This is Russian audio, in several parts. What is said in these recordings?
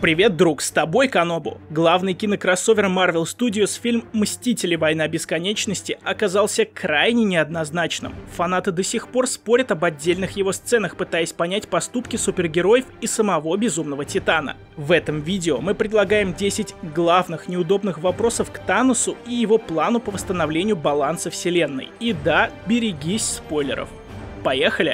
Привет, друг, с тобой Канобу. Главный кинокроссовер Marvel Studios фильм «Мстители. Война бесконечности» оказался крайне неоднозначным. Фанаты до сих пор спорят об отдельных его сценах, пытаясь понять поступки супергероев и самого Безумного Титана. В этом видео мы предлагаем 10 главных неудобных вопросов к Таносу и его плану по восстановлению баланса вселенной. И да, берегись спойлеров. Поехали!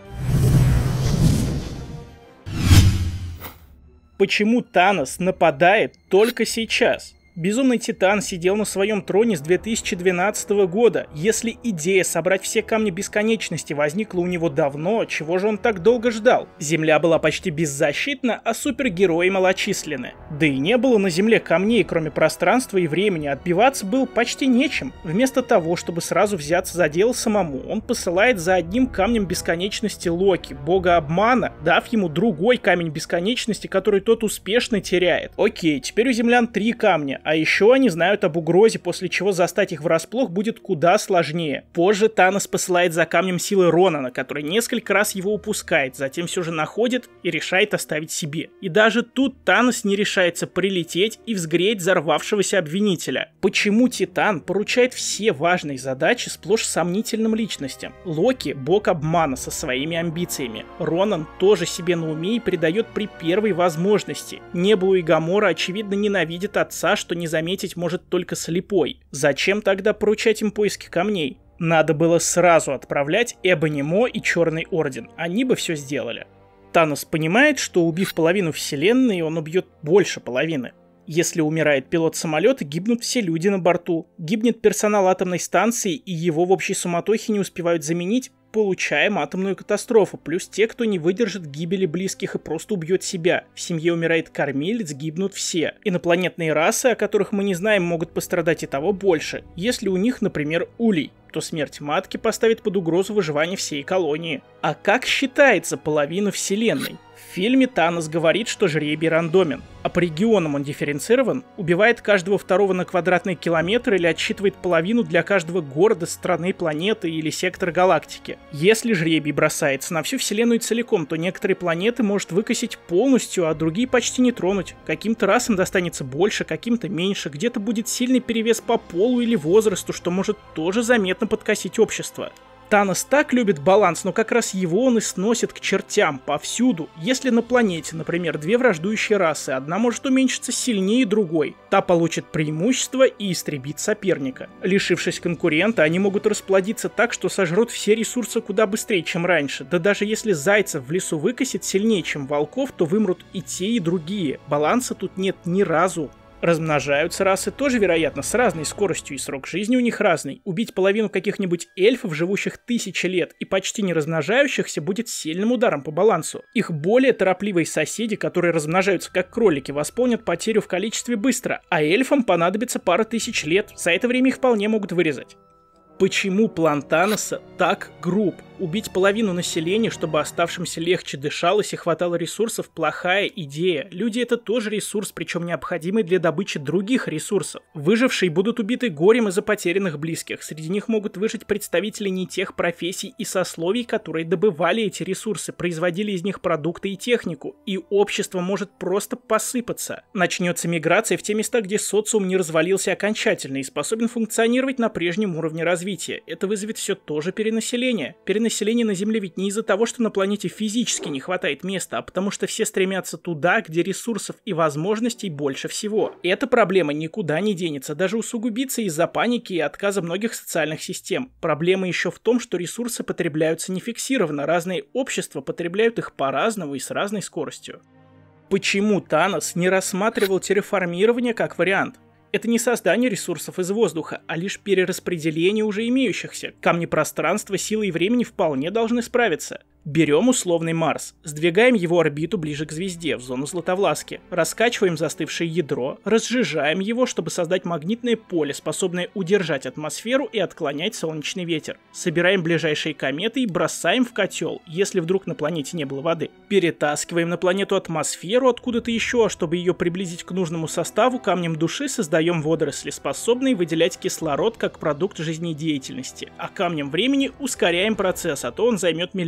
Почему Танос нападает только сейчас? Безумный Титан сидел на своем троне с 2012 года. Если идея собрать все камни бесконечности возникла у него давно, чего же он так долго ждал? Земля была почти беззащитна, а супергерои малочисленны. Да и не было на Земле камней, кроме пространства и времени, отбиваться было почти нечем. Вместо того, чтобы сразу взяться за дело самому, он посылает за одним камнем бесконечности Локи, бога обмана, дав ему другой камень бесконечности, который тот успешно теряет. Окей, теперь у землян 3 камня, а еще они знают об угрозе, после чего застать их врасплох будет куда сложнее. Позже Танос посылает за камнем силы Ронана, который несколько раз его упускает, затем все же находит и решает оставить себе. И даже тут Танос не решается прилететь и взгреть взорвавшегося обвинителя. Почему Титан поручает все важные задачи сплошь сомнительным личностям? Локи — бог обмана со своими амбициями. Ронан тоже себе на уме и предает при первой возможности. Небулу и Гамора очевидно ненавидят отца, что не заметить может только слепой. Зачем тогда поручать им поиски камней? Надо было сразу отправлять Эбони Мо и Черный Орден, они бы все сделали. Танос понимает, что убив половину вселенной, он убьет больше половины. Если умирает пилот самолета, гибнут все люди на борту. Гибнет персонал атомной станции, и его в общей суматохе не успевают заменить, получаем атомную катастрофу, плюс те, кто не выдержит гибели близких и просто убьет себя. В семье умирает кормилец, гибнут все. Инопланетные расы, о которых мы не знаем, могут пострадать и того больше. Если у них, например, улей, то смерть матки поставит под угрозу выживание всей колонии. А как считается половина вселенной? В фильме Танос говорит, что жребий рандомен, а по регионам он дифференцирован, убивает каждого второго на квадратный километр или отсчитывает половину для каждого города, страны, планеты или сектора галактики. Если жребий бросается на всю вселенную целиком, то некоторые планеты может выкосить полностью, а другие почти не тронуть. Каким-то расам достанется больше, каким-то меньше, где-то будет сильный перевес по полу или возрасту, что может тоже заметно подкосить общество. Танос так любит баланс, но как раз его он и сносит к чертям повсюду. Если на планете, например, 2 враждующие расы, одна может уменьшиться сильнее другой, та получит преимущество и истребит соперника. Лишившись конкурента, они могут расплодиться так, что сожрут все ресурсы куда быстрее, чем раньше. Да даже если зайцев в лесу выкосит сильнее, чем волков, то вымрут и те, и другие. Баланса тут нет ни разу. Размножаются расы тоже, вероятно, с разной скоростью, и срок жизни у них разный. Убить половину каких-нибудь эльфов, живущих 1000 лет, и почти не размножающихся, будет сильным ударом по балансу. Их более торопливые соседи, которые размножаются как кролики, восполнят потерю в количестве быстро, а эльфам понадобится пара тысяч лет, за это время их вполне могут вырезать. Почему план Таноса так груб? Убить половину населения, чтобы оставшимся легче дышалось и хватало ресурсов – плохая идея. Люди – это тоже ресурс, причем необходимый для добычи других ресурсов. Выжившие будут убиты горем из-за потерянных близких. Среди них могут выжить представители не тех профессий и сословий, которые добывали эти ресурсы, производили из них продукты и технику. И общество может просто посыпаться. Начнется миграция в те места, где социум не развалился окончательно и способен функционировать на прежнем уровне развития. Это вызовет все то же перенаселение. Перенаселение на Земле ведь не из-за того, что на планете физически не хватает места, а потому что все стремятся туда, где ресурсов и возможностей больше всего. Эта проблема никуда не денется, даже усугубится из-за паники и отказа многих социальных систем. Проблема еще в том, что ресурсы потребляются нефиксированно, разные общества потребляют их по-разному и с разной скоростью. Почему Танос не рассматривал терраформирование как вариант? Это не создание ресурсов из воздуха, а лишь перераспределение уже имеющихся. Камни пространства, силы и времени вполне должны справиться. Берем условный Марс, сдвигаем его орбиту ближе к звезде, в зону Златовласки, раскачиваем застывшее ядро, разжижаем его, чтобы создать магнитное поле, способное удержать атмосферу и отклонять солнечный ветер. Собираем ближайшие кометы и бросаем в котел, если вдруг на планете не было воды. Перетаскиваем на планету атмосферу откуда-то еще, а чтобы ее приблизить к нужному составу, камнем души создаем водоросли, способные выделять кислород как продукт жизнедеятельности, а камнем времени ускоряем процесс, а то он займет миллионы лет.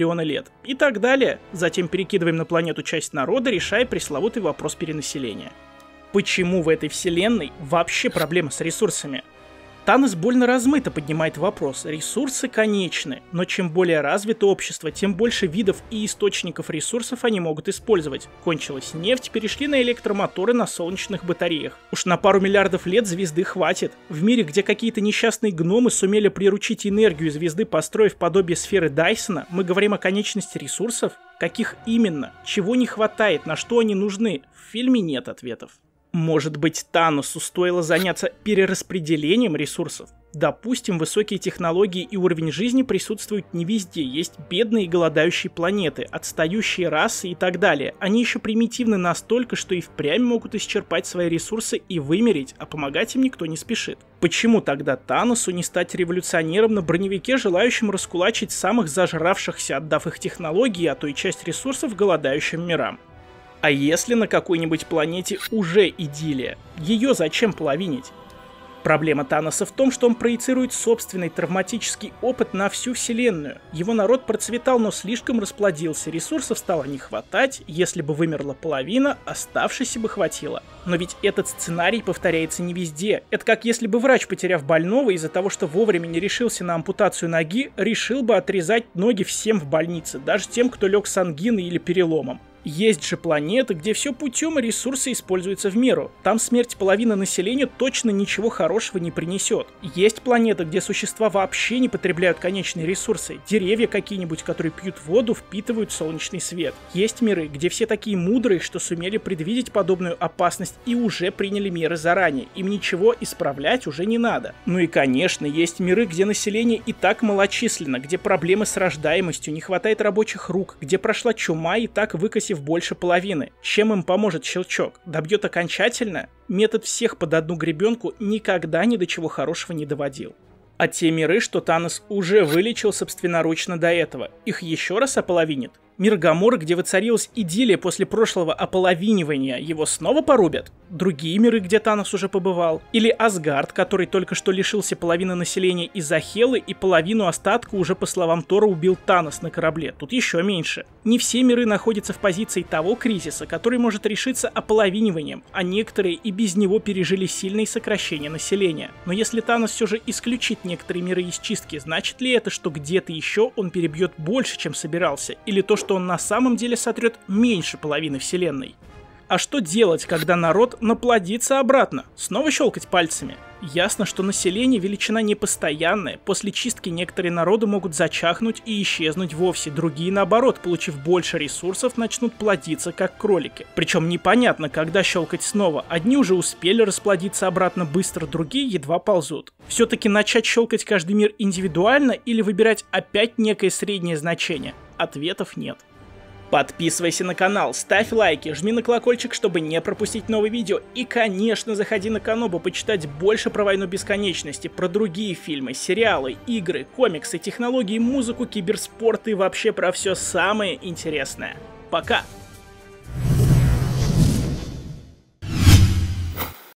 лет и так далее. Затем перекидываем на планету часть народа, решая пресловутый вопрос перенаселения. Почему в этой вселенной вообще проблема с ресурсами? Танос больно размыто поднимает вопрос. Ресурсы конечны, но чем более развито общество, тем больше видов и источников ресурсов они могут использовать. Кончилась нефть, перешли на электромоторы на солнечных батареях. Уж на пару миллиардов лет звезды хватит. В мире, где какие-то несчастные гномы сумели приручить энергию звезды, построив подобие сферы Дайсона, мы говорим о конечности ресурсов? Каких именно? Чего не хватает? На что они нужны? В фильме нет ответов. Может быть, Таносу стоило заняться перераспределением ресурсов? Допустим, высокие технологии и уровень жизни присутствуют не везде, есть бедные и голодающие планеты, отстающие расы и так далее. Они еще примитивны настолько, что и впрямь могут исчерпать свои ресурсы и вымереть, а помогать им никто не спешит. Почему тогда Таносу не стать революционером на броневике, желающим раскулачить самых зажравшихся, отдав их технологии, а то и часть ресурсов голодающим мирам? А если на какой-нибудь планете уже идиллия? Ее зачем половинить? Проблема Таноса в том, что он проецирует собственный травматический опыт на всю вселенную. Его народ процветал, но слишком расплодился, ресурсов стало не хватать, если бы вымерла половина, оставшейся бы хватило. Но ведь этот сценарий повторяется не везде. Это как если бы врач, потеряв больного из-за того, что вовремя не решился на ампутацию ноги, решил бы отрезать ноги всем в больнице, даже тем, кто лег с ангиной или переломом. Есть же планеты, где все путем и ресурсы используются в меру. Там смерть половины населения точно ничего хорошего не принесет. Есть планеты, где существа вообще не потребляют конечные ресурсы. Деревья какие-нибудь, которые пьют воду, впитывают солнечный свет. Есть миры, где все такие мудрые, что сумели предвидеть подобную опасность и уже приняли меры заранее. Им ничего исправлять уже не надо. Ну и конечно, есть миры, где население и так малочисленно, где проблемы с рождаемостью, не хватает рабочих рук, где прошла чума и так выкосив больше половины. Чем им поможет щелчок? Добьет окончательно? Метод всех под одну гребенку никогда ни до чего хорошего не доводил. А те миры, что Танос уже вылечил собственноручно до этого, их еще раз ополовинит? Мир Гоморры, где воцарилась идиллия после прошлого ополовинивания, его снова порубят? Другие миры, где Танос уже побывал? Или Асгард, который только что лишился половины населения из-за Хелы и половину остатка уже, по словам Тора, убил Танос на корабле? Тут еще меньше. Не все миры находятся в позиции того кризиса, который может решиться ополовиниванием, а некоторые и без него пережили сильные сокращения населения. Но если Танос все же исключит некоторые миры из чистки, значит ли это, что где-то еще он перебьет больше, чем собирался? Или то, что он на самом деле сотрет меньше половины вселенной? А что делать, когда народ наплодится обратно? Снова щелкать пальцами? Ясно, что население величина непостоянная, после чистки некоторые народы могут зачахнуть и исчезнуть вовсе, другие наоборот, получив больше ресурсов, начнут плодиться как кролики. Причем непонятно, когда щелкать снова, одни уже успели расплодиться обратно быстро, другие едва ползут. Все-таки начать щелкать каждый мир индивидуально или выбирать опять некое среднее значение? Ответов нет. Подписывайся на канал, ставь лайки, жми на колокольчик, чтобы не пропустить новые видео. И, конечно, заходи на Канобу почитать больше про Войну Бесконечности, про другие фильмы, сериалы, игры, комиксы, технологии, музыку, киберспорт и вообще про все самое интересное. Пока!